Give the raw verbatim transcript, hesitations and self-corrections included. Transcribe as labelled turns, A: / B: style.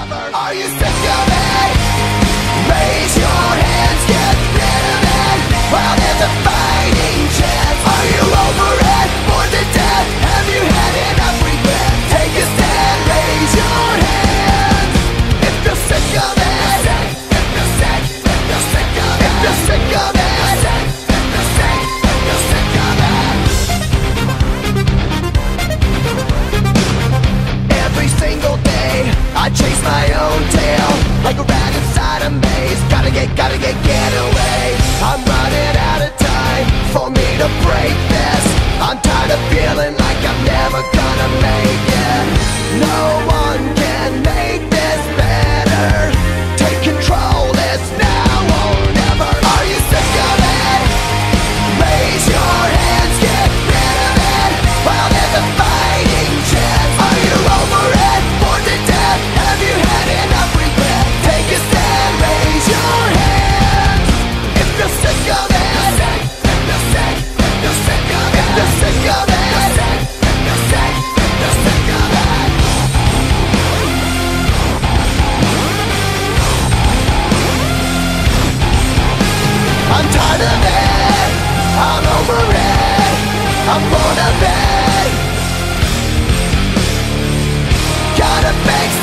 A: never. Are you sick of it? Raise your hands, get rid of it while there's a fighting chance. Are you over it? Bored to death? Have you had enough regret? Take a stand, raise your hands if you're sick of it. If you're sick, if you're sick of it. If you're sick of it. If you're sick, if you're sick of it. Every single day I chase my own tail like a rat inside a maze. Gotta get, gotta get, get away. I'm running out of time for me to break this. I'm tired of feeling like I'm never gonna make it. No one can make this better. Take control, it's now or never. Are you sick of it? Raise your hands, get rid of it while there's a fighting chance. Are you over it? Bored to death? Have you had enough regret? Take a stand, raise your hands if you're sick of it. If you're sick, if you're sick of it. If you're sick of it. If you're sick, if you're sick of it. I'm tired of it. I'm over it. I'm bored of it. Gotta fix